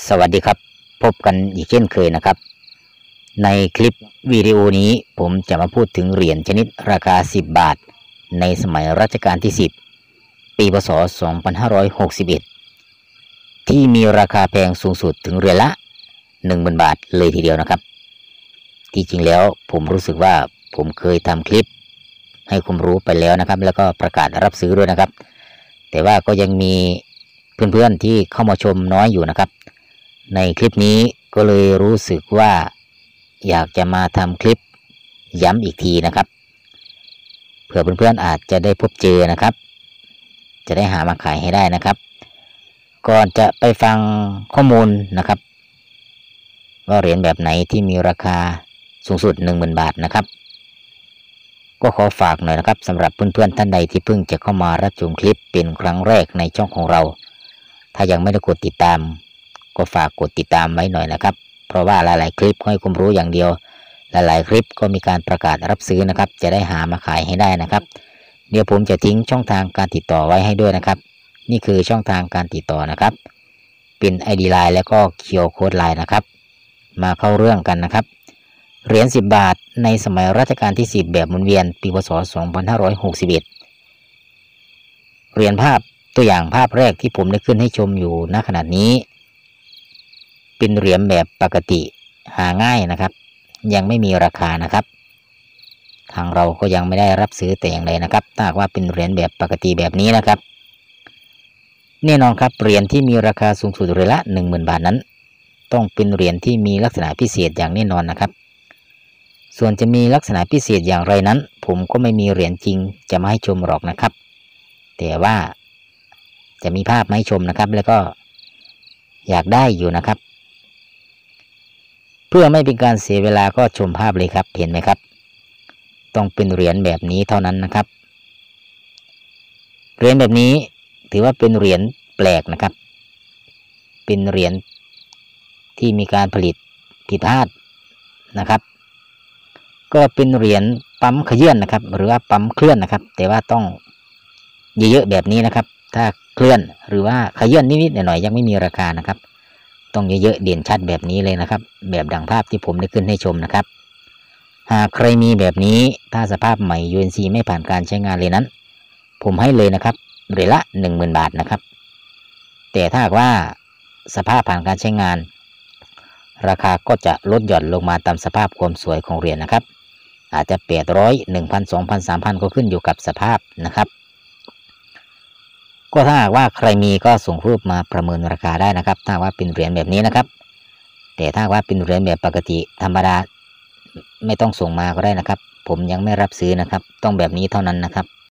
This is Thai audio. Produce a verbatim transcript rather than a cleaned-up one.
สวัสดีครับพบกันอีกเช่นเคยนะครับในคลิปวิดีโอนี้ผมจะมาพูดถึงเหรียญชนิดราคาสิบบาทในสมัยรัชกาลที่สิบปีพศสองพันห้าร้อยหกสิบเอ็ดที่มีราคาแพงสูงสุดถึงเหรียญละ หนึ่งหมื่น บาทเลยทีเดียวนะครับที่จริงแล้วผมรู้สึกว่าผมเคยทำคลิปให้ความรู้ไปแล้วนะครับแล้วก็ประกาศรับซื้อด้วยนะครับแต่ว่าก็ยังมีเพื่อนๆที่เข้ามาชมน้อยอยู่นะครับในคลิปนี้ก็เลยรู้สึกว่าอยากจะมาทำคลิปย้ำอีกทีนะครับเผื่อเพื่อนๆอาจจะได้พบเจอนะครับจะได้หามาขายให้ได้นะครับก่อนจะไปฟังข้อมูลนะครับว่าเหรียญแบบไหนที่มีราคาสูงสุด หนึ่งหมื่น บาทนะครับก็ขอฝากหน่อยนะครับสำหรับเพื่อนๆท่านใดที่เพิ่งจะเข้ามารับชมคลิปเป็นครั้งแรกในช่องของเราถ้ายังไม่ได้กดติดตามก็ฝากกดติดตามไว้หน่อยนะครับเพราะว่าหลายๆคลิปให้ความรู้อย่างเดียวหลายๆคลิปก็มีการประกาศรับซื้อนะครับจะได้หามาขายให้ได้นะครับเดี๋ยวผมจะทิ้งช่องทางการติดต่อไว้ให้ด้วยนะครับนี่คือช่องทางการติดต่อนะครับเป็น ไอ ดี ไลน์ แล้วก็ คิว อาร์ Code ไลน์ นะครับมาเข้าเรื่องกันนะครับเหรียญสิบบาทในสมัยรัชกาลที่สิบแบบหมุนเวียนปีพศสองพันห้าร้อยหกสิบเอ็ดเหรียญภาพตัวอย่างภาพแรกที่ผมได้ขึ้นให้ชมอยู่ณขณะนี้เป็นเหรียญแบบปกติหาง่ายนะครับยังไม่มีราคานะครับทางเราก็ยังไม่ได้รับซื้อแต่อย่างใดนะครับถ้าว่าเป็นเหรียญแบบปกติแบบนี้นะครับแน่นอนครับเหรียญที่มีราคาสูงสุดเหรียญละ หนึ่งหมื่น บาทนั้นต้องเป็นเหรียญที่มีลักษณะพิเศษอย่างแน่นอนนะครับส่วนจะมีลักษณะพิเศษอย่างไรนั้นผมก็ไม่มีเหรียญจริงจะมาให้ชมหรอกนะครับแต่ว่าจะมีภาพมาให้ชมนะครับแล้วก็อยากได้อยู่นะครับเพื่อไม่เป็นการเสียเวลาก็ชมภาพเลยครับเห็นไหมครับต้องเป็นเหรียญแบบนี้เท่านั้นนะครับเหรียญแบบนี้ถือว่าเป็นเหรียญแปลกนะครับเป็นเหรียญที่มีการผลิตผิดพลาดนะครับก็เป็นเหรียญปั๊มขยื่นนะครับหรือว่าปั๊มเคลื่อนนะครับแต่ว่าต้องเยอะๆแบบนี้นะครับถ้าเคลื่อนหรือว่าขยื่นนิดๆหน่อยๆยังไม่มีราคานะครับต้องเยอะๆเด่นชัดแบบนี้เลยนะครับแบบดังภาพที่ผมได้ขึ้นให้ชมนะครับหากใครมีแบบนี้ถ้าสภาพใหม่ ยู เอ็น ซี ไม่ผ่านการใช้งานเลยนั้นผมให้เลยนะครับเหรียญละ หนึ่งหมื่น บาทนะครับแต่ถ้าว่าสภาพผ่านการใช้งานราคาก็จะลดหย่อนลงมาตามสภาพความสวยของเหรียญนะครับอาจจะแปดร้อย หนึ่งพัน สองพัน สามพันก็ขึ้นอยู่กับสภาพนะครับก็ถ้าหากว่าใครมีก็ส่งรูปมาประเมินราคาได้นะครับถ้าว่าเป็นเหรียญแบบนี้นะครับแต่ถ้าว่าเป็นเหรียญแบบปกติธรรมดาไม่ต้องส่งมาก็ได้นะครับผมยังไม่รับซื้อนะครับต้องแบบนี้เท่านั้นนะครับ